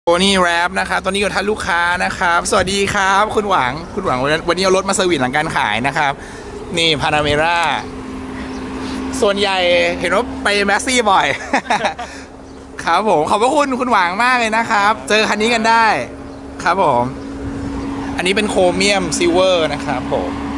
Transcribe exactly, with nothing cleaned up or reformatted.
นี่แรปนะครับตอนนี้อยู่ท่านลูกค้านะครับสวัสดีครับคุณหวังคุณหวังวันนี้เอารถมาเซอร์วิสหลังการขายนะครับนี่พานาเมร่าส่วนใหญ่เห็นว่าไปแม็กซี่บ่อย ครับผมขอบพระคุณคุณหวังมากเลยนะครับเจอคันนี้กันได้ครับผมอันนี้เป็นโครเมียมซิลเวอร์นะครับผม